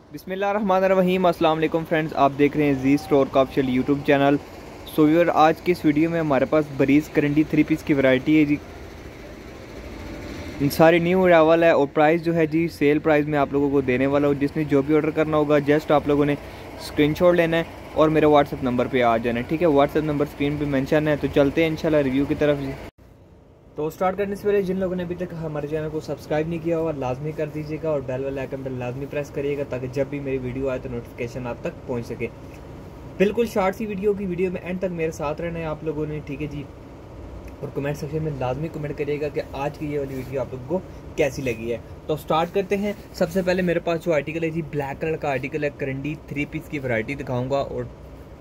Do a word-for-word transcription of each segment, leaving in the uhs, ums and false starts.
बिस्मिल्लाहिर्रहमानिर्रहीम। अस्सलाम वालेकुम फ्रेंड्स, आप देख रहे हैं जी स्टोर का official YouTube channel. So viewer, आज की इस वीडियो में हमारे पास बरीज करंडी थ्री पीस की वैरायटी है जी। सारी न्यू अरावल है और प्राइस जो है जी सेल प्राइस में आप लोगों को देने वाला हूँ। जिसने जो भी ऑर्डर करना होगा जस्ट आप लोगों ने स्क्रीनशॉट लेना है और मेरे व्हाट्सएप नंबर पे आ जाना है, ठीक है। व्हाट्सएप नंबर स्क्रीन पे मेंशन है। तो चलते हैं इंशाल्लाह रिव्यू की तरफ जी। तो स्टार्ट करने से पहले जिन लोगों ने अभी तक हमारे चैनल को सब्सक्राइब नहीं किया हुआ लाजमी कर दीजिएगा और बेल वाले आइकन पर लाजमी प्रेस करिएगा ताकि जब भी मेरी वीडियो आए तो नोटिफिकेशन आप तक पहुंच सके। बिल्कुल शॉर्ट सी वीडियो की वीडियो में एंड तक मेरे साथ रहना है आप लोगों ने, ठीक है जी। और कमेंट सेक्शन में लाजमी कमेंट करिएगा कि आज की ये वाली वीडियो आप लोगों को कैसी लगी है। तो स्टार्ट करते हैं। सबसे पहले मेरे पास जो आर्टिकल है जी ब्लैक कलर का आर्टिकल है। करंडी थ्री पीस की वैरायटी दिखाऊंगा और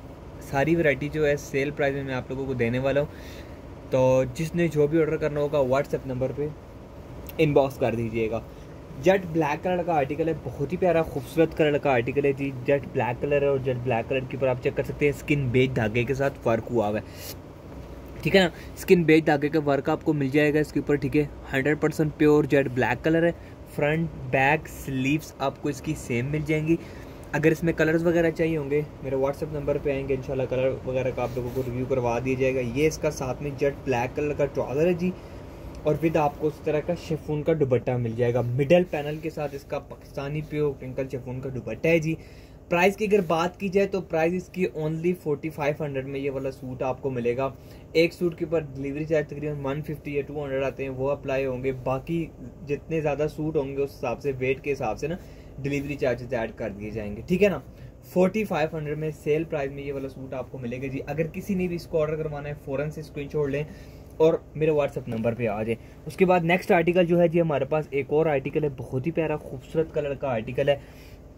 सारी वैरायटी जो है सेल प्राइस में मैं आप लोगों को देने वाला हूँ। तो जिसने जो भी ऑर्डर करना होगा व्हाट्सएप नंबर पे इनबॉक्स कर दीजिएगा। जेट ब्लैक कलर का आर्टिकल है, बहुत ही प्यारा खूबसूरत कलर का आर्टिकल है जी। जेट ब्लैक कलर है और जेट ब्लैक कलर के ऊपर आप चेक कर सकते हैं स्किन बेज धागे के साथ वर्क हुआ हुआ है, ठीक है ना। स्किन बेज धागे का वर्क आपको मिल जाएगा इसके ऊपर, ठीक है। Hundred percent pure jet black colour है। फ्रंट बैक स्लीव्स आपको इसकी सेम मिल जाएंगी। अगर इसमें कलर्स वगैरह चाहिए होंगे मेरे व्हाट्सएप नंबर पे आएंगे, इंशाल्लाह कलर वगैरह का आप लोगों को रिव्यू करवा दिया जाएगा। ये इसका साथ में जेट ब्लैक कलर का ट्राउजर है जी और विद आपको उस तरह का शिफॉन का दुपट्टा मिल जाएगा। मिडल पैनल के साथ इसका पाकिस्तानी प्योर क्रिंकल शिफॉन का दुपट्टा है जी। प्राइस की अगर बात की जाए तो प्राइस इसकी ओनली फोर्टी फाइव हंड्रेड में ये वाला सूट आपको मिलेगा। एक सूट के ऊपर डिलीवरी चार्ज तकरीबन वन फिफ्टी या टू हंड्रेड आते हैं, वो अप्लाई होंगे। बाकी जितने ज़्यादा सूट होंगे उस हिसाब से वेट के हिसाब से ना डिलीवरी चार्जेस ऐड कर दिए जाएंगे, ठीक है ना। फोर्टी फाइव हंड्रेड में सेल प्राइस में ये वाला सूट आपको मिलेगा जी। अगर किसी ने भी इसको ऑर्डर करवाना है फ़ौरन से स्क्रीनशॉट लें और मेरे व्हाट्सएप नंबर पे आ जाए। उसके बाद नेक्स्ट आर्टिकल जो है जी हमारे पास एक और आर्टिकल है, बहुत ही प्यारा खूबसूरत कलर का आर्टिकल है।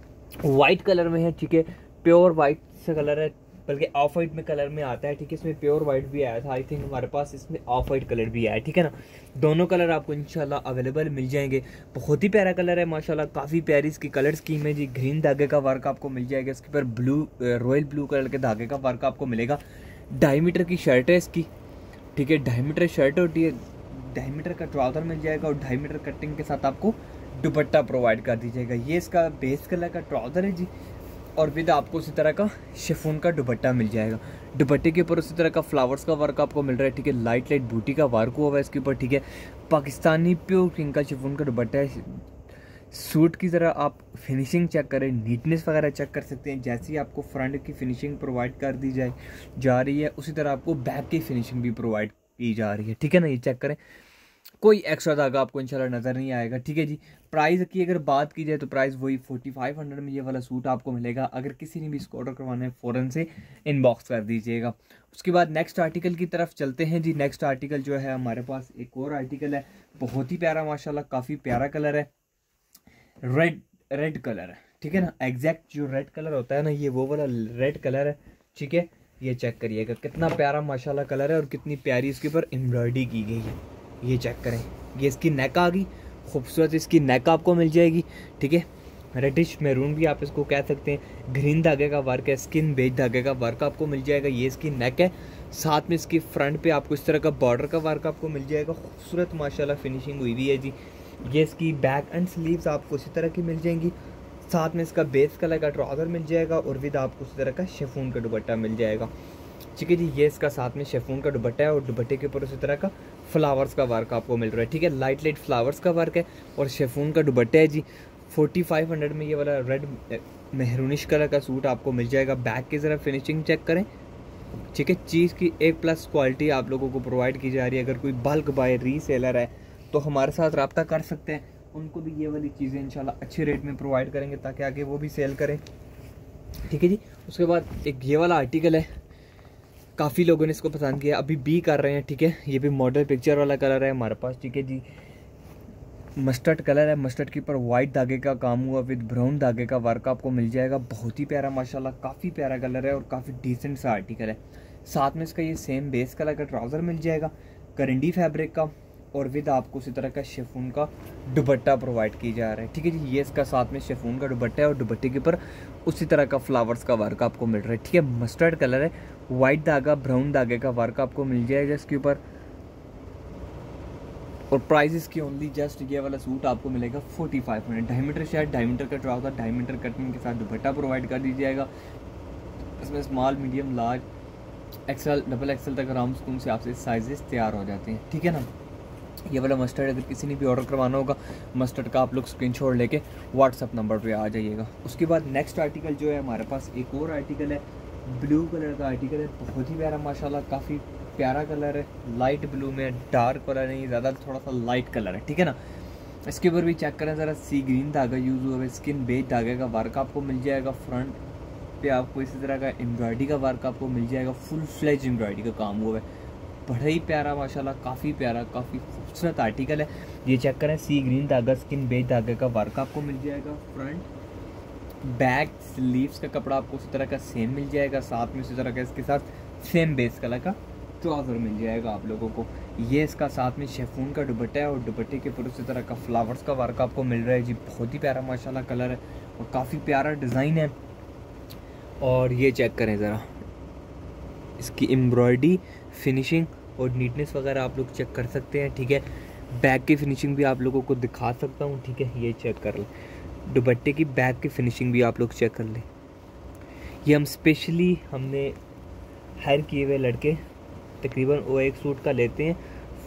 वाइट कलर में है, ठीक है। प्योर वाइट सा कलर है, बल्कि ऑफ वाइट में कलर में आता है, ठीक है। इसमें प्योर वाइट भी आया था, आई थिंक हमारे पास इसमें ऑफ वाइट कलर भी आया है, ठीक है ना। दोनों कलर आपको इंशाल्लाह अवेलेबल मिल जाएंगे। बहुत ही प्यारा कलर है माशाल्लाह, काफ़ी प्यारी इसकी कलर स्कीम है जी। ग्रीन धागे का वर्क आपको मिल जाएगा इसके ऊपर, ब्लू रॉयल ब्लू कलर के धागे का वर्क आपको मिलेगा। ढाई मीटर की शर्ट है इसकी, ठीक है। ढाई मीटर शर्ट होती है, ढाई मीटर का ट्राउजर मिल जाएगा और ढाई मीटर कटिंग के साथ आपको दुपट्टा प्रोवाइड कर दीजिएगा। ये इसका बेस कलर का ट्राउजर है जी और विद आपको उसी तरह का शिफॉन का दुपट्टा मिल जाएगा। दुपट्टे के ऊपर उसी तरह का फ्लावर्स का वर्क आपको मिल रहा है, ठीक है। लाइट लाइट बूटी का वर्क हुआ है इसके ऊपर, ठीक है। पाकिस्तानी प्योर क्रिंकल शिफॉन का दुपट्टा है। सूट की ज़रा आप फिनिशिंग चेक करें, नीटनेस वगैरह चेक कर सकते हैं। जैसी आपको फ्रंट की फिनिशिंग प्रोवाइड कर दी जाए जा रही है उसी तरह आपको बैक की फिनिशिंग भी प्रोवाइड की जा रही है, ठीक है ना। ये चेक करें, कोई एक्स्ट्रा धागा आपको इंशाल्लाह नज़र नहीं आएगा, ठीक है जी। प्राइस की अगर बात की जाए तो प्राइस वही फोर्टी फाइव हंड्रेड में ये वाला सूट आपको मिलेगा। अगर किसी ने भी इसको ऑर्डर करवाना है फ़ौरन से इनबॉक्स कर दीजिएगा। उसके बाद नेक्स्ट आर्टिकल की तरफ चलते हैं जी। नेक्स्ट आर्टिकल जो है हमारे पास एक और आर्टिकल है, बहुत ही प्यारा माशाल्लाह, काफ़ी प्यारा कलर है। रेड रेड कलर है, ठीक है ना। एग्जैक्ट जो रेड कलर होता है ना, ये वो वाला रेड कलर है, ठीक है। ये चेक करिएगा कितना प्यारा माशाल्लाह कलर है और कितनी प्यारी इसके ऊपर एम्ब्रॉयडरी की गई है। ये चेक करें, ये इसकी नेक आ गई, खूबसूरत इसकी नेक आपको मिल जाएगी, ठीक है। रेडिश मैरून भी आप इसको कह सकते हैं। ग्रीन धागे का वर्क है, स्किन बेज धागे का वर्क आपको मिल जाएगा। ये इसकी नेक है, साथ में इसकी फ्रंट पे आपको इस तरह का बॉर्डर का वर्क आपको मिल जाएगा। खूबसूरत माशाल्लाह फिनिशिंग हुई हुई है जी। ये इसकी बैक एंड स्लीव्स आपको इसी तरह की मिल जाएंगी। साथ में इसका बेस कलर का ट्राउजर मिल जाएगा और विद आपको इसी तरह का शिफॉन का दुपट्टा मिल जाएगा, ठीक है जी। ये इसका साथ में शिफॉन का दुपट्टा है और दुपट्टे के ऊपर उसी तरह का फ्लावर्स का वर्क आपको मिल रहा है, ठीक है। लाइट लाइट फ्लावर्स का वर्क है और शिफॉन का दुपट्टा है जी। फोर्टी फाइव हंड्रेड में ये वाला रेड मेहरूनिश कलर का सूट आपको मिल जाएगा। बैक की ज़रा फिनिशिंग चेक करें, ठीक है। चीज़ की एक प्लस क्वालिटी आप लोगों को प्रोवाइड की जा रही है। अगर कोई बल्क बाय रीसेलर है तो हमारे साथ रब्ता कर सकते हैं, उनको भी ये वाली चीज़ें इंशाल्लाह अच्छे रेट में प्रोवाइड करेंगे ताकि आगे वो भी सेल करें, ठीक है जी। उसके बाद एक ये वाला आर्टिकल है, काफ़ी लोगों ने इसको पसंद किया, अभी भी कर रहे हैं, ठीक है। ये भी मॉडल पिक्चर वाला कलर है हमारे पास, ठीक है जी। मस्टर्ड कलर है, मस्टर्ड के ऊपर वाइट धागे का काम हुआ विद ब्राउन धागे का वर्क आपको मिल जाएगा। बहुत ही प्यारा माशाल्लाह, काफ़ी प्यारा कलर है और काफ़ी डिसेंट सा आर्टिकल है। साथ में इसका ये सेम बेस कलर का ट्राउज़र मिल जाएगा करंडी फैब्रिक का और विद आपको उसी तरह का शिफॉन का दुपट्टा प्रोवाइड की जा रहा है, ठीक है जी। ये इसका साथ में शिफॉन का दुपट्टा है और दुपट्टे के ऊपर उसी तरह का फ्लावर्स का वर्क आपको मिल रहा है, ठीक है। मस्टर्ड कलर है, वाइट धागा ब्राउन धागे का वर्क आपको मिल जाएगा इसके ऊपर। और प्राइस की ओनली जस्ट ये वाला सूट आपको मिलेगा फोर्टी फाइव हंड्रेड। ढाई मीटर शर्ट, ढाई मीटर का ट्राउज़र, ढाई मीटर कटिंग के साथ दुपट्टा प्रोवाइड कर दी जाएगा। इसमें small, medium, large, XL, double XL तक आराम सुकून से आपसे साइजेस तैयार हो जाते हैं, ठीक है ना। ये वाला मस्टर्ड अगर किसी ने भी ऑर्डर करवाना होगा, मस्टर्ड का आप लोग स्क्रीनशॉट लेके व्हाट्सअप नंबर पे आ जाइएगा। उसके बाद नेक्स्ट आर्टिकल जो है हमारे पास एक और आर्टिकल है, ब्लू कलर का आर्टिकल है, बहुत ही प्यारा माशाल्लाह, काफ़ी प्यारा कलर है, लाइट ब्लू में, डार्क कलर नहीं ज़्यादा, थोड़ा सा लाइट कलर है, ठीक है ना। इसके ऊपर भी चेक करें ज़रा, सी ग्रीन धागा यूज़ हुआ है, स्किन बेज धागे का वर्क आपको मिल जाएगा। फ्रंट पे आपको इसी तरह का एम्ब्रॉयडरी का वर्क आपको मिल जाएगा, फुल फ्लेज एम्ब्रॉयडरी का काम हुआ है, बड़ा ही प्यारा माशाल्लाह, काफ़ी प्यारा, काफ़ी खूबसूरत आर्टिकल है। ये चेक करें, सी ग्रीन धागा, स्किन बेज धागे का वर्क आपको मिल जाएगा। फ्रंट बैक स्लीव्स का कपड़ा आपको उसी तरह का सेम मिल जाएगा, साथ में उसी तरह का इसके साथ सेम बेस कलर का ट्राउज़र मिल जाएगा आप लोगों को। ये इसका साथ में शेफून का दुपट्टा है और दुपट्टे के ऊपर उसी तरह का फ्लावर्स का वर्क आपको मिल रहा है जी, बहुत ही प्यारा माशाल्लाह कलर है और काफ़ी प्यारा डिज़ाइन है। और ये चेक करें ज़रा, इसकी एम्ब्रॉयडरी, फिनिशिंग और नीटनेस वगैरह आप लोग चेक कर सकते हैं, ठीक है। बैक की फिनिशिंग भी आप लोगों को दिखा सकता हूँ, ठीक है, ये चेक कर लें। दुपट्टे की बैक की फिनिशिंग भी आप लोग चेक कर लें। ये हम स्पेशली हमने हायर किए हुए लड़के तकरीबन वो एक सूट का लेते हैं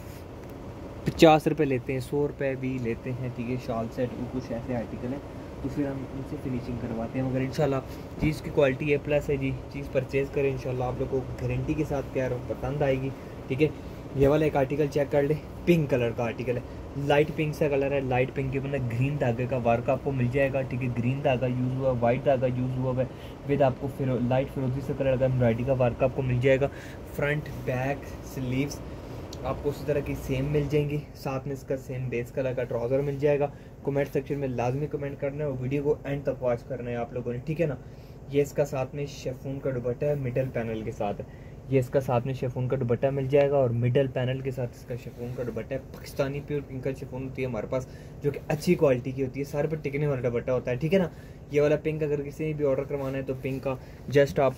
पचास रुपये लेते हैं, सौ रुपये भी लेते हैं, ठीक है। शॉल सेट कुछ ऐसे आर्टिकल हैं तो फिर हम उनसे फिनिशिंग करवाते हैं, मगर इंशाल्लाह चीज़ की क्वालिटी ए प्लस है जी। चीज़ परचेज़ करें इंशाल्लाह आप लोगों को गारंटी के साथ प्यार पसंद आएगी, ठीक है। ये वाला एक आर्टिकल चेक कर ले, पिंक कलर का आर्टिकल है, लाइट पिंक सा कलर है, लाइट पिंक के ऊपर ग्रीन धागे का वर्क आपको मिल जाएगा, ठीक है। ग्रीन धागा यूज़ हुआ, वाइट धागा यूज़ हुआ है, विद आपको फिर लाइट फिरोजी से कलर का एम्ब्रॉयडरी का वर्क आपको मिल जाएगा। फ्रंट बैक स्लीव्स आपको उसी तरह की सेम मिल जाएंगी, साथ में इसका सेम बेस कलर का ट्राउज़र मिल जाएगा। कमेंट सेक्शन में लाजमी कमेंट करना है और वीडियो को एंड तक वॉच करना है आप लोगों ने, ठीक है ना। ये इसका साथ में शेफून का दुपट्टा है, मिडल पैनल के साथ है। ये इसका साथ में शेफून का दुपट्टा मिल जाएगा और मिडल पैनल के साथ इसका शेफून का दुपट्टा है। पाकिस्तानी प्योर पिंक का शेफून होती है हमारे पास, जो कि अच्छी क्वालिटी की होती है, सर पर टिकने वाला दुपट्टा होता है, ठीक है ना। ये वाला पिंक अगर किसी ने भी ऑर्डर करवाना है तो पिंक का जस्ट आप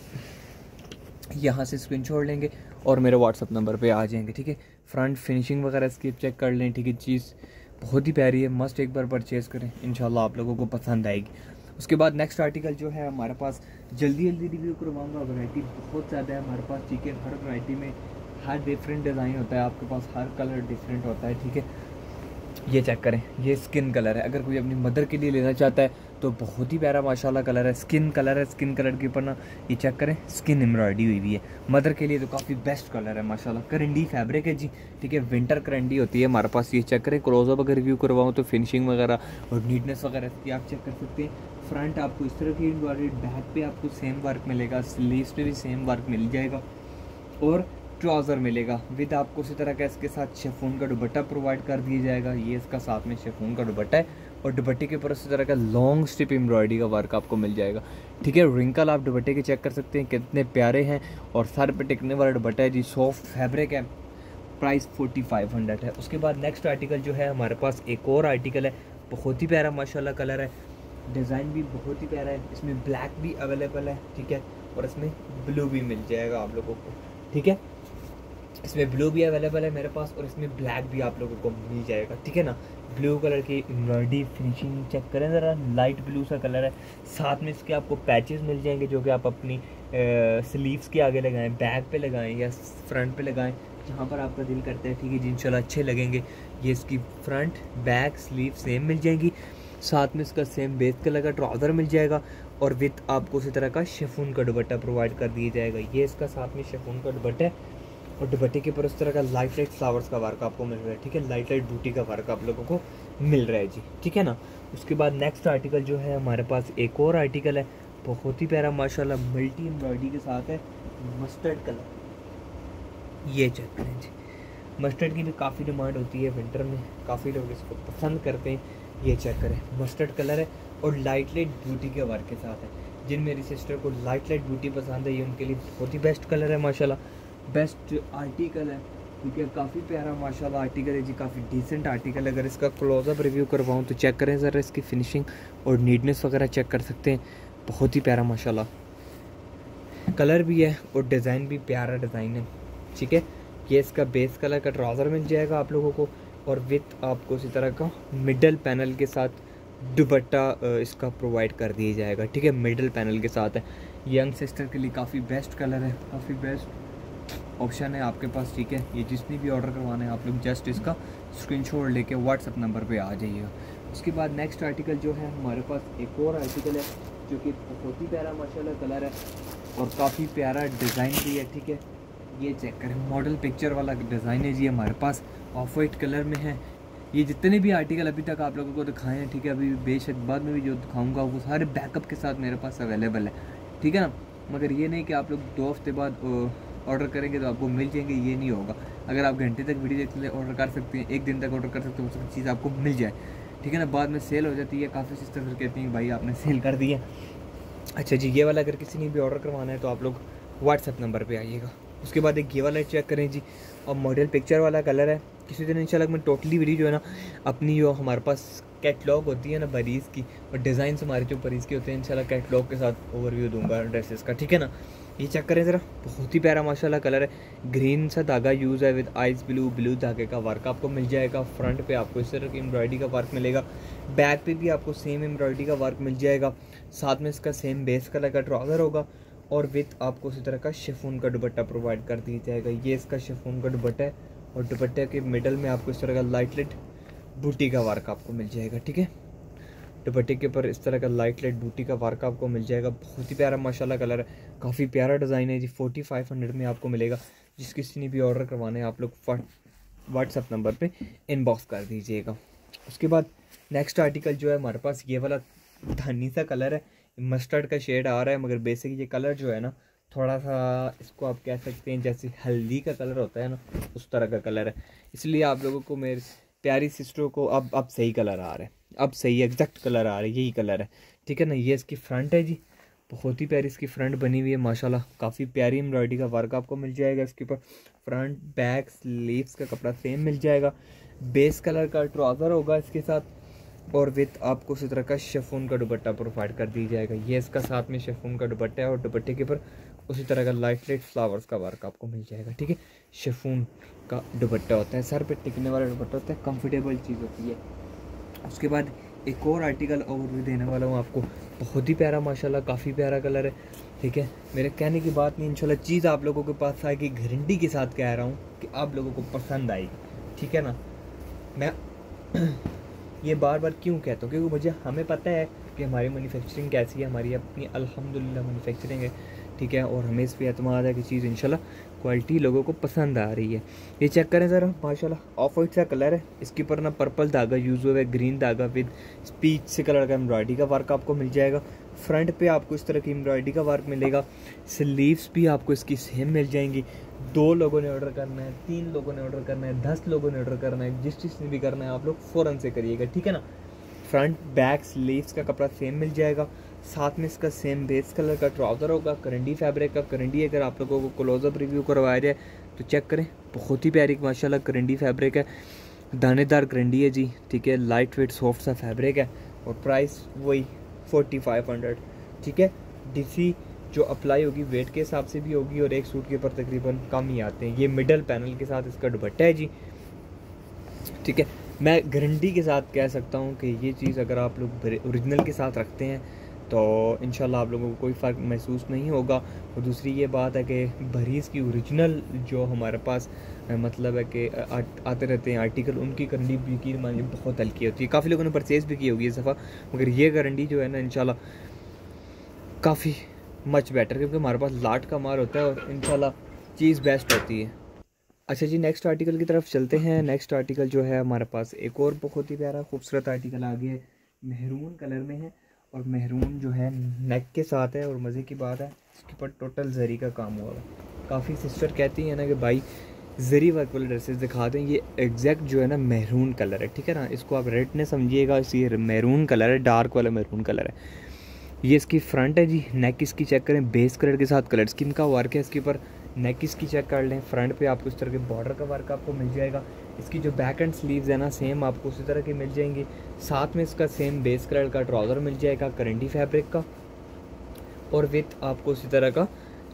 यहाँ से स्क्रीनशॉट लेंगे और मेरे व्हाट्सअप नंबर पे आ जाएंगे, ठीक है। फ्रंट फिनिशिंग वगैरह इसकी चेक कर लें, ठीक है। चीज़ बहुत ही प्यारी है, मस्ट एक बार परचेज़ करें, इंशाल्लाह आप लोगों को पसंद आएगी। उसके बाद नेक्स्ट आर्टिकल जो है हमारे पास जल्दी जल्दी रिव्यू करवाऊंगा। वैरायटी बहुत ज़्यादा है हमारे पास, ठीक है। हर वैरायटी में हर डिफरेंट डिज़ाइन होता है आपके पास, हर कलर डिफरेंट होता है, ठीक है। ये चेक करें, ये स्किन कलर है, अगर कोई अपनी मदर के लिए लेना चाहता है तो बहुत ही प्यारा माशाल्लाह कलर है, स्किन कलर है। स्किन कलर के ऊपर ना ये चेक करें, स्किन एम्ब्रॉयडरी हुई हुई है, मदर के लिए तो काफ़ी बेस्ट कलर है माशाल्लाह। करंडी फैब्रिक है जी, ठीक है, विंटर करंडी होती है हमारे पास। ये चेक करें, क्लोजअप अगर रिव्यू करवाऊँ तो फिनिशिंग वगैरह और नीटनेस वगैरह इसकी आप चेक कर सकते हैं। फ्रंट आपको इस तरह की एम्ब्रॉयडरी, बैक पे आपको सेम वर्क मिलेगा, स्लीव्स पे भी सेम वर्क मिल जाएगा और ट्राउज़र मिलेगा विद आपको उसी तरह का इसके साथ शेफून का दुपट्टा प्रोवाइड कर दिया जाएगा। ये इसका साथ में शेफून का दुपट्टा है और दुपट्टे के ऊपर उसी तरह का लॉन्ग स्ट्रिप एम्ब्रॉयडरी का वर्क आपको मिल जाएगा, ठीक है। रिंकल आप दुपट्टे के चेक कर सकते हैं कितने प्यारे हैं और सर पे टिकने वाला दुपट्टा है जी, सॉफ्ट फैब्रिक है। प्राइस फोर्टी फाइव हंड्रेड है। उसके बाद नेक्स्ट आर्टिकल जो है हमारे पास एक और आर्टिकल है, बहुत ही प्यारा माशाल्लाह कलर है, डिज़ाइन भी बहुत ही प्यारा है। इसमें ब्लैक भी अवेलेबल है, ठीक है, और इसमें ब्लू भी मिल जाएगा आप लोगों को, ठीक है। इसमें ब्लू भी अवेलेबल है मेरे पास और इसमें ब्लैक भी आप लोगों को मिल जाएगा, ठीक है ना। ब्लू कलर की एम्ब्रॉयडरी फिनिशिंग चेक करें ज़रा, लाइट ब्लू सा कलर है। साथ में इसके आपको पैचेस मिल जाएंगे जो कि आप अपनी स्लीव्स के आगे लगाएं, बैक पे लगाएं या फ्रंट पे लगाएं, जहाँ पर आपका दिल करता है, ठीक है जी, इंशाल्लाह अच्छे लगेंगे। ये इसकी फ्रंट बैक स्लीव सेम मिल जाएंगी, साथ में इसका सेम बेस कलर का ट्राउज़र मिल जाएगा और विथ आपको उसी तरह का शेफून का दुपट्टा प्रोवाइड कर दिया जाएगा। ये इसका साथ में शेफून का दुपट्टा है और दुपट्टे के ऊपर उस तरह का लाइट लाइट फ्लावर्स का वर्क आपको मिल रहा है, ठीक है। लाइट लाइट बूटी का वर्क आप लोगों को मिल रहा है जी, ठीक है ना। उसके बाद नेक्स्ट आर्टिकल जो है हमारे पास एक और आर्टिकल है, बहुत ही प्यारा माशाल्लाह, मल्टी एम्ब्रॉयडरी के साथ है, मस्टर्ड कलर। ये चेक करें जी, मस्टर्ड की भी काफ़ी डिमांड होती है विंटर में, काफ़ी लोग इसको पसंद करते हैं। ये चेक करें, मस्टर्ड कलर है और लाइट लाइट ब्यूटी के वर्क के साथ है। जिन मेरी सिस्टर को लाइट लाइट ब्यूटी पसंद है ये उनके लिए बहुत ही बेस्ट कलर है माशाल्लाह, बेस्ट आर्टिकल है, ठीक है। काफ़ी प्यारा माशाल्लाह आर्टिकल है जी, काफ़ी डिसेंट आर्टिकल है। अगर इसका क्लोजअप रिव्यू करवाऊँ तो चेक करें ज़रा, इसकी फिनिशिंग और नीटनेस वगैरह चेक कर सकते हैं, बहुत ही प्यारा माशाल्लाह कलर भी है और डिज़ाइन भी प्यारा डिज़ाइन है, ठीक है। ये इसका बेस कलर का ट्राउज़र मिल जाएगा आप लोगों को, और विथ आपको इसी तरह का मिडल पैनल के साथ दुपट्टा इसका प्रोवाइड कर दिया जाएगा, ठीक है। मिडल पैनल के साथ है, यंग सिस्टर के लिए काफ़ी बेस्ट कलर है, काफ़ी बेस्ट ऑप्शन है आपके पास, ठीक है। ये जिसने भी ऑर्डर करवाना है आप लोग जस्ट इसका स्क्रीनशॉट लेके व्हाट्सअप नंबर पे आ जाइएगा। उसके बाद नेक्स्ट आर्टिकल जो है हमारे पास एक और आर्टिकल है जो कि बहुत ही प्यारा माशाल्लाह कलर है और काफ़ी प्यारा डिज़ाइन भी है, ठीक है। ये चेक करें, मॉडल पिक्चर वाला डिज़ाइन है जी हमारे पास, ऑफ वाइट कलर में है। ये जितने भी आर्टिकल अभी तक आप लोगों को दिखाए हैं, ठीक है, अभी बेशक बाद में भी जो दिखाऊंगा वो सारे बैकअप के साथ मेरे पास अवेलेबल है, ठीक है ना। मगर ये नहीं कि आप लोग दो हफ्ते बाद ऑर्डर करेंगे तो आपको मिल जाएंगे, ये नहीं होगा। अगर आप घंटे तक वीडियो देखते ऑर्डर कर सकते हैं, एक दिन तक ऑर्डर कर सकते हैं, वो सब चीज़ आपको मिल जाए, ठीक है ना। बाद में सेल हो जाती है, काफ़ी सिस्टर फिर कहती हैं भाई आपने सेल कर दिया। अच्छा जी, ये वाला अगर किसी ने भी ऑर्डर करवाना है तो आप लोग व्हाट्सएप नंबर पे आइएगा। उसके बाद एक ये वाला चेक करें जी, और मॉडल पिक्चर वाला कलर है। किसी दिन इंशाल्लाह मैं टोटली वीडियो जो है ना अपनी जो हमारे पास कैटलॉग होती है ना बरीज़ की, और डिज़ाइन हमारे जो बरीज़ के होते हैं इंशाल्लाह कैटलॉग के साथ ओवरव्यू दूंगा ड्रेसेस का, ठीक है ना। ये चेक करें ज़रा, बहुत ही प्यारा माशाल्लाह कलर है, ग्रीन सा धागा यूज़ है विद आइस ब्लू, ब्लू धागे का वर्क आपको मिल जाएगा। फ्रंट पे आपको इस तरह की एम्ब्रॉयडरी का वर्क मिलेगा, बैक पे भी आपको सेम एम्ब्रॉयडरी का वर्क मिल जाएगा। साथ में इसका सेम बेस कलर का ट्राउज़र होगा और विथ आपको इसी तरह का शिफॉन का दुपट्टा प्रोवाइड कर दिया जाएगा। ये इसका शिफॉन का दुपट्टा है और दुपट्टे के मिडल में आपको इस तरह का लाइट लाइट बूटी का वर्क आपको मिल जाएगा, ठीक है। दुपट्टे के ऊपर इस तरह का लाइट लाइट बूटी का वर्क आपको मिल जाएगा। बहुत ही प्यारा माशाल्लाह कलर है, काफ़ी प्यारा डिज़ाइन है जी। फोर्टी फाइव हंड्रेड में आपको मिलेगा। जिस किसी ने भी ऑर्डर करवाना है आप लोग व्हाट्सएप नंबर पे इनबॉक्स कर दीजिएगा। उसके बाद नेक्स्ट आर्टिकल जो है हमारे पास ये वाला धानी सा कलर है, मस्टर्ड का शेड आ रहा है, मगर बेसिक ये कलर जो है ना थोड़ा सा इसको आप कह सकते हैं जैसे हल्दी का कलर होता है ना उस तरह का कलर है। इसलिए आप लोगों को मेरे प्यारी सिस्टरों को अब अब सही कलर आ रहा है, अब सही एग्जैक्ट कलर आ रहा है, यही कलर है, ठीक है ना। ये इसकी फ्रंट है जी, बहुत ही प्यारी इसकी फ्रंट बनी हुई है माशाल्लाह, काफ़ी प्यारी एम्ब्रॉयडरी का वर्क आपको मिल जाएगा इसके ऊपर। फ्रंट बैक स्लीव्स का कपड़ा सेम मिल जाएगा, बेस कलर का ट्राउज़र होगा इसके साथ और विथ आपको उसी तरह का शिफॉन का दुपट्टा प्रोवाइड कर दी जाएगा। ये इसका साथ में शिफॉन का दुपट्टा है और दुपट्टे के ऊपर उसी तरह का लाइट लाइट फ्लावर्स का वर्क आपको मिल जाएगा, ठीक है। शिफॉन का दुपट्टा होता है, सर पे टिकने वाला दुपट्टा होता है, कंफर्टेबल चीज़ होती है। उसके बाद एक और आर्टिकल ओवरव्यू देने वाला हूँ आपको, बहुत ही प्यारा माशाल्लाह, काफ़ी प्यारा कलर है, ठीक है। मेरे कहने की बात नहीं, इंशाल्लाह चीज़ आप लोगों के पास आएगी, गारंटी के साथ कह रहा हूँ कि आप लोगों को पसंद आएगी, ठीक है ना। मैं ये बार बार क्यों कहता हूँ, क्योंकि मुझे हमें पता है कि हमारी मैन्युफैक्चरिंग कैसी है, हमारी अपनी अल्हम्दुलिल्लाह मैन्युफैक्चरिंग है, ठीक है। और हमें इस पर एतमाद है कि चीज़ इंशाल्लाह क्वालिटी लोगों को पसंद आ रही है। ये चेक करें ज़रा माशाल्लाह, ऑफ वाइट सा कलर है, इसके ऊपर ना पर्पल धागा यूज़ हुआ है, ग्रीन धागा विद पीच से कलर का एम्ब्रॉयडरी का वर्क आपको मिल जाएगा। फ्रंट पे आपको इस तरह की एम्ब्रॉयडरी का वर्क मिलेगा, स्लीव्स भी आपको इसकी सेम मिल जाएंगी। दो लोगों ने ऑर्डर करना है, तीन लोगों ने ऑर्डर करना है, दस लोगों ने ऑर्डर करना है, जिस चीज़ ने भी करना है आप लोग फ़ौरन से करिएगा, ठीक है ना। फ्रंट बैक स्लीव्स का कपड़ा सेम मिल जाएगा, साथ में इसका सेम बेस कलर का ट्राउज़र होगा, करंडी फैब्रिक का। करंडी अगर आप लोगों को क्लोजअप रिव्यू करवाया जाए तो चेक करें, बहुत ही प्यारी माशाल्लाह करंडी फैब्रिक है, दानेदार करंडी है जी, ठीक है। लाइट वेट सॉफ्ट सा फैब्रिक है और प्राइस वही फोर्टी फाइव हंड्रेड, ठीक है। डीसी जो अप्लाई होगी वेट के हिसाब से भी होगी और एक सूट के ऊपर तकरीबन कम ही आते हैं। ये मिडल पैनल के साथ इसका दुपट्टा है जी, ठीक है। मैं गारंटी के साथ कह सकता हूँ कि ये चीज़ अगर आप लोग ओरिजिनल के साथ रखते हैं तो इंशाल्लाह आप लोगों को कोई फ़र्क महसूस नहीं होगा। और दूसरी ये बात है कि बरीज़ की ओरिजिनल जो हमारे पास मतलब है कि आते रहते हैं आर्टिकल, उनकी करंडी यकीन मानिए बहुत हल्की होती है। काफ़ी लोगों ने परचेज़ भी की होगी इस दफ़ा, मगर ये गारंटी जो है ना इंशाल्लाह काफ़ी मच बेटर, क्योंकि हमारे पास लाट का मार होता है और इंशाल्लाह चीज़ बेस्ट होती है। अच्छा जी, नेक्स्ट आर्टिकल की तरफ चलते हैं। नेक्स्ट आर्टिकल जो है हमारे पास एक और बहुत ही प्यारा खूबसूरत आर्टिकल आ गया है, मेहरून कलर में है और मेहरून जो है नेक के साथ है। और मज़े की बात है इसके ऊपर टोटल जरी का काम हुआ है। काफ़ी सिस्टर कहती हैं ना कि भाई जरी वर्क वाले ड्रेसेस दिखा दें, ये एग्जैक्ट जो है ना मेहरून कलर है, ठीक है ना। इसको आप रेड ने समझिएगा, इसी मेहरून कलर है, डार्क वाला मेहरून कलर है। ये इसकी फ्रंट है जी, नेक इसकी चेक करें, बेस कलर के साथ कलर स्कीम का वर्क है इसके ऊपर। नेक इसकी चेक कर लें, फ्रंट पे आपको इस तरह के बॉर्डर का वर्क आपको मिल जाएगा। इसकी जो बैक एंड स्लीव्स है ना सेम आपको उसी तरह की मिल जाएंगी। साथ में इसका सेम बेस कलर का ट्राउज़र मिल जाएगा करंडी फैब्रिक का और विथ आपको उसी तरह का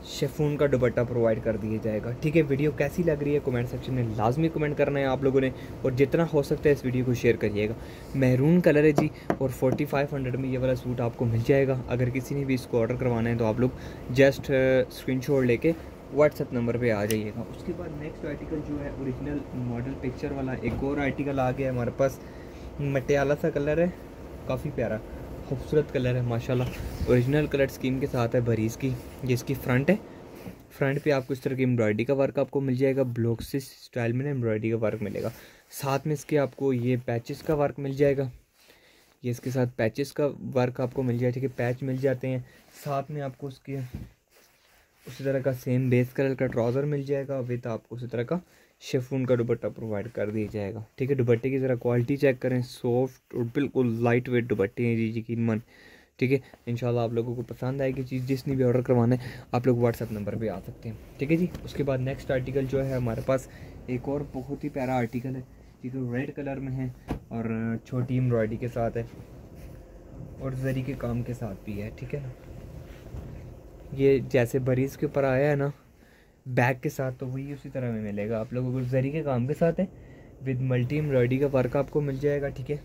शिफॉन का दुपट्टा प्रोवाइड कर दिया जाएगा। ठीक है, वीडियो कैसी लग रही है कमेंट सेक्शन में लाजमी कमेंट करना है आप लोगों ने, और जितना हो सकता है इस वीडियो को शेयर करिएगा। मैरून कलर है जी, और फोर्टी फाइव हंड्रेड में ये वाला सूट आपको मिल जाएगा। अगर किसी ने भी इसको ऑर्डर करवाना है तो आप लोग जस्ट स्क्रीनशॉट लेके व्हाट्सएप नंबर पे आ जाइएगा। उसके बाद नेक्स्ट आर्टिकल जो है ओरिजिनल मॉडल पिक्चर वाला एक और आर्टिकल आ गया है हमारे पास। मटियाला सा कलर है, काफ़ी प्यारा खूबसूरत कलर है माशाल्लाह। ओरिजिनल कलर स्कीम के साथ है बरीज की। ये इसकी फ्रंट है, फ्रंट पे आपको इस तरह की एम्ब्रॉयडरी का वर्क आपको मिल जाएगा। ब्लॉक से स्टाइल में एम्ब्रॉयडरी का वर्क मिलेगा। साथ में इसके आपको ये पैचेस का वर्क मिल जाएगा। ये इसके साथ पैचेस का वर्क आपको मिल जाएगा। ठीक है, पैच मिल जाते हैं। साथ में आपको उसके उसी तरह का सेम बेस कलर का ट्राउज़र मिल जाएगा विद आपको उसी तरह का शिफॉन का दुपट्टा प्रोवाइड कर दिया जाएगा। ठीक है, दुपट्टे की ज़रा क्वालिटी चेक करें, सॉफ्ट और बिल्कुल लाइट वेट दुपट्टे हैं जी, यकीन मन। ठीक है, इंशाल्लाह आप लोगों को पसंद आएगी चीज़। जिसने भी ऑर्डर करवाना है आप लोग व्हाट्सअप नंबर पे आ सकते हैं। ठीक है जी। उसके बाद नेक्स्ट आर्टिकल जो है हमारे पास एक और बहुत ही प्यारा आर्टिकल है, जो रेड कलर में है और छोटी एम्ब्रॉयडरी के साथ है और जरी के काम के साथ भी है। ठीक है ना, ये जैसे बरीज के ऊपर आया है ना बैग के साथ, तो वही उसी तरह में मिलेगा आप लोगों को। जरी के काम के साथ है विद मल्टी एम्ब्रॉयडरी का वर्क आपको मिल जाएगा। ठीक है,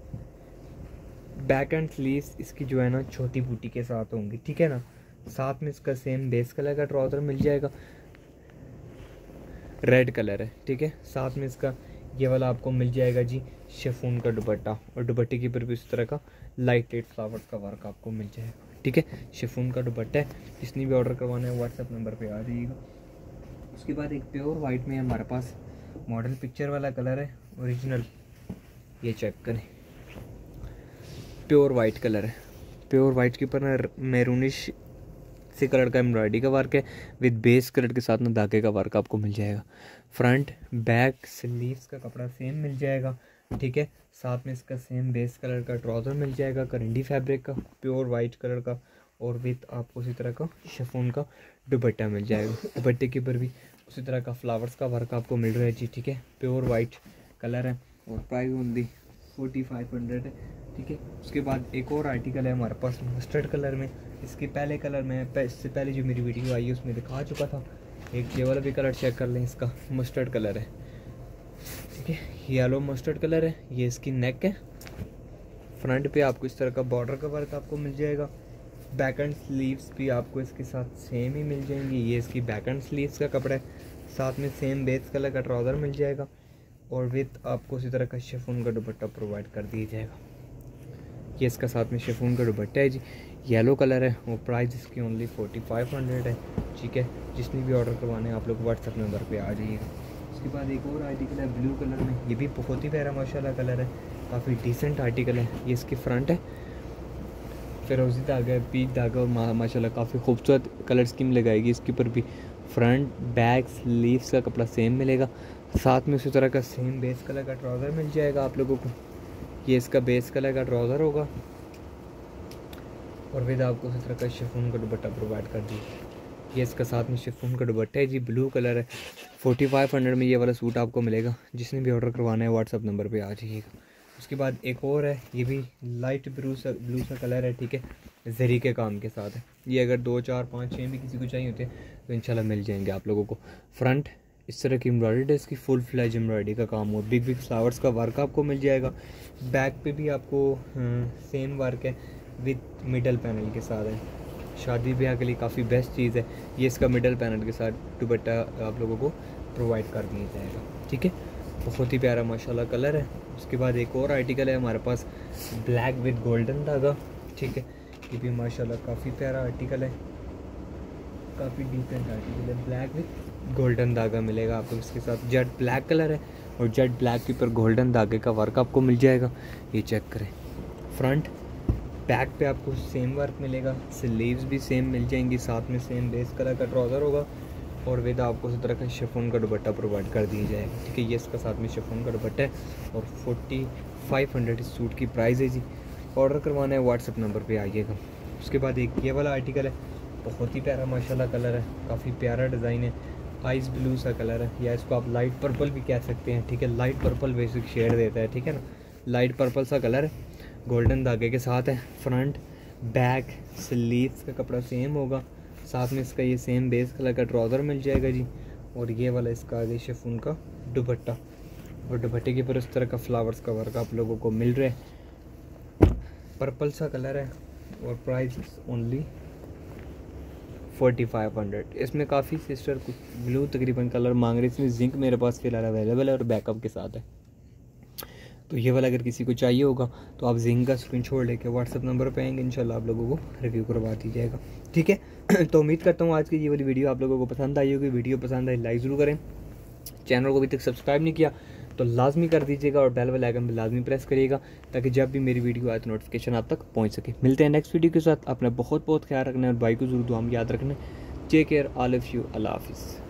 बैक एंड स्लीव्स इसकी जो है ना छोटी बूटी के साथ होंगी। ठीक है ना, साथ में इसका सेम बेस कलर का ट्राउज़र मिल जाएगा, रेड कलर है। ठीक है, साथ में इसका ये वाला आपको मिल जाएगा जी शिफॉन का दुपट्टा, और दुपट्टे के ऊपर भी इस तरह का लाइट वेट फ्लावर्स का वर्क आपको मिल जाएगा। ठीक है, शिफॉन का दुपट्टा है। जिसने भी ऑर्डर करवाना है व्हाट्सएप नंबर पे आ जाइएगा। उसके बाद एक प्योर वाइट में हमारे पास मॉडल पिक्चर वाला कलर है ओरिजिनल, ये चेक करें, प्योर वाइट कलर है। प्योर वाइट के ऊपर ना मैरूनिश से कलर का एम्ब्रॉयडरी का वर्क है विद बेस कलर के साथ ना धागे का वर्क आपको मिल जाएगा। फ्रंट बैक स्लीव्स का कपड़ा सेम मिल जाएगा। ठीक है, साथ में इसका सेम बेस कलर का ट्राउज़र मिल जाएगा, करंडी फैब्रिक का, प्योर वाइट कलर का, और विद आपको उसी तरह का शिफॉन का दुपट्टा मिल जाएगा। दुपट्टे के ऊपर भी उसी तरह का फ्लावर्स का वर्क आपको मिल रहा है जी। ठीक है, प्योर वाइट कलर है और price only forty five hundred है। ठीक है, उसके बाद एक और आर्टिकल है हमारे पास मस्टर्ड कलर में। इसके पहले कलर में इससे पहले जो मेरी वीडियो आई है उसमें दिखा चुका था। एक ये वाला भी कलर चेक कर लें, इसका मस्टर्ड कलर है। ठीक है, येलो मस्टर्ड कलर है। ये इसकी नेक है। फ्रंट पे आपको इस तरह का बॉर्डर का वर्क आपको मिल जाएगा। बैक एंड स्लीव्स भी आपको इसके साथ सेम ही मिल जाएंगी। ये इसकी बैक एंड स्लीव्स का कपड़ा है। साथ में सेम बेस कलर का ट्राउज़र मिल जाएगा और विद आपको इसी तरह का शिफॉन का दुपट्टा प्रोवाइड कर दिया जाएगा। ये इसका साथ में शिफॉन का दुपट्टा है जी, येलो कलर है और प्राइस इसकी ओनली फोर्टी फाइव हंड्रेड है। ठीक है, जिसने भी ऑर्डर करवाना है आप लोग व्हाट्सएप नंबर पे आ जाइएगा। उसके बाद एक और आर्टिकल है ब्लू कलर में। ये भी बहुत ही प्यारा माशाल्लाह कलर है, काफ़ी डिसेंट आर्टिकल है। ये इसकी फ्रंट है, फिरोजी धागा, पीच धागा और मा, माशाल्लाह काफ़ी खूबसूरत कलर स्कीम लगाएगी इसके ऊपर भी। फ्रंट बैक स्लीव्स का कपड़ा सेम मिलेगा। साथ में उसी तरह का सेम बेस कलर का ट्राउज़र मिल जाएगा आप लोगों को। ये इसका बेस कलर का ट्राउज़र होगा और विद आपको उसी तरह का शिफॉन का दुपट्टा प्रोवाइड कर दिया। ये इसका साथ में शिफॉन का दुपट्टा है जी, ब्लू कलर है। फोर्टी फाइव हंड्रेड में ये वाला सूट आपको मिलेगा। जिसने भी ऑर्डर करवाना है व्हाट्सअप नंबर पे आ जाइएगा। उसके बाद एक और है, ये भी लाइट ब्लू सा ब्लू सा कलर है। ठीक है, जरी के काम के साथ है। ये अगर दो चार पाँच छः भी किसी को चाहिए होते हैं तो इंशाल्लाह मिल जाएंगे आप लोगों को। फ्रंट इस तरह की एम्ब्रॉयडरी है, इसकी फुल फ्लैज एम्ब्रॉयडरी का काम हो, बिग बिग फ्लावर्स का वर्क आपको मिल जाएगा। बैक पे भी आपको सेम वर्क है विद मिडल पैनल के साथ है। शादी ब्याह के लिए काफ़ी बेस्ट चीज़ है ये। इसका मिडल पैनल के साथ दुपट्टा आप लोगों को प्रोवाइड कर दिया जाएगा। ठीक है, बहुत ही प्यारा माशाल्लाह कलर है। उसके बाद एक और आर्टिकल है हमारे पास ब्लैक विद गोल्डन धागा। ठीक है, ये भी माशाल्लाह काफ़ी प्यारा आर्टिकल है, काफ़ी डिसेंट आर्टिकल है। ब्लैक विद गोल्डन धागा मिलेगा आपको इसके साथ। जेट ब्लैक कलर है और जेट ब्लैक के ऊपर गोल्डन धागे का वर्क आपको मिल जाएगा। ये चेक करें, फ्रंट बैक पे आपको सेम वर्क मिलेगा। स्लीव्स भी सेम मिल जाएंगी। साथ में सेम बेस कलर का ट्राउज़र होगा और विद आपको उस तरह का शिफॉन का दुपट्टा प्रोवाइड कर दिया जाएगा। ठीक है, ये इसका साथ में शिफॉन का दुपट्टा है और फोर्टी फाइव हंड्रेड इस सूट की प्राइस है जी। ऑर्डर करवाना है व्हाट्सएप नंबर पे आइएगा। उसके बाद एक ये वाला आर्टिकल है, बहुत ही प्यारा माशाल्लाह कलर है, काफ़ी प्यारा डिज़ाइन है। आइस ब्लू सा कलर है या इसको आप लाइट पर्पल भी कह सकते हैं। ठीक है, लाइट पर्पल बेसिक शेड देता है। ठीक है ना, लाइट पर्पल सा कलर है, गोल्डन धागे के साथ है। फ्रंट बैक स्लीव्स का कपड़ा सेम होगा। साथ में इसका ये सेम बेस कलर का ट्राउज़र मिल जाएगा जी। और ये वाला इसका आगे शिफॉन का दुपट्टा, और दुपट्टे के ऊपर इस तरह का फ्लावर्स का वर्क आप लोगों को मिल रहा है। पर्पल सा कलर है और price only forty five hundred. इसमें काफ़ी सिस्टर कुछ ब्लू तकरीबन कलर मांग रही है, इसमें जिंक मेरे पास फिलहाल अवेलेबल है और बैकअप के साथ है। तो ये वाला अगर किसी को चाहिए होगा तो आप जिंक का स्क्रीनशॉट लेके व्हाट्सअप नंबर पे आएंगे, इंशाल्लाह आप लोगों को रिव्यू करवा दी जाएगा, ठीक है। तो उम्मीद करता हूँ आज की ये वाली वीडियो आप लोगों को पसंद आई होगी। वीडियो पसंद आई लाइक ज़रूर करें, चैनल को अभी तक सब्सक्राइब नहीं किया तो लाजमी कर दीजिएगा और बेल वाले आइकन पर लाजमी प्रेस करिएगा ताकि जब भी मेरी वीडियो आए तो नोटिफिकेशन आप तक पहुँच सके। मिलते हैं नेक्स्ट वीडियो के साथ। अपना बहुत बहुत ख्याल रखना है और भाई को जरूर दुआ में याद रखना। Take care, all of you, अल्लाह हाफिज़।